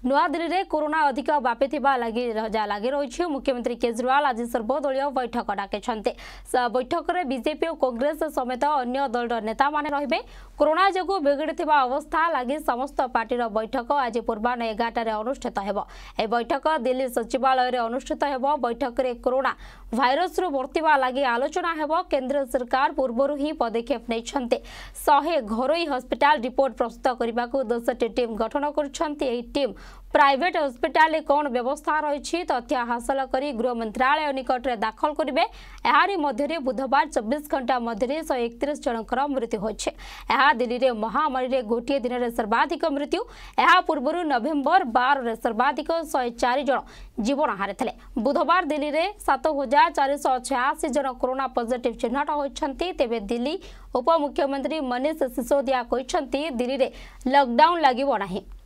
नୂआदिल्ली में कोरोना अधिक व्यापी लगी रही मुख्यमंत्री केजरीवाल आज सर्वदलीय बैठक डाकिछन्ते। बैठक में बीजेपी और कांग्रेस समेत अन्य दल नेता माने रहिबे। कोरोना जोगु बिगड़िथिबा अवस्था लगी समस्त पार्टीर बैठक आज पूर्वाह्न 11 अनुष्ठित हेबो। ए बैठक दिल्ली सचिवालय रे अनुष्ठित हेबो। बैठक में कोरोना भाइरस रु बर्तिबा लगी आलोचना हेबो। केंद्र सरकार पूर्व ही पदक्षेप नैछन्ते। 100 घरोई हॉस्पिटल रिपोर्ट प्रस्तुत करने को 10टी टीम गठन कर टीम प्राइवेट हॉस्पिटल कौन व्यवस्था रही तथ्य हासिल कर गृह मंत्रालय निकट में दाखल करेंगे। यारी मध्य बुधवार 24 घंटा मध्य 131 जनकर मृत्यु होइछे। दिल्ली में महामारी में गोटे दिन में सर्वाधिक मृत्यु। यह पूर्व नवेम्बर 12 में सर्वाधिक 104 जन जीवन हारिथिले। बुधवार दिल्ली में 7486 जन कोरोना पॉजिटिव चिन्हट होइछन्ति। तेबे दिल्ली उपमुख्यमंत्री मनीष सिसोदिया कहते दिल्ली में लॉकडाउन लगिबो नाही।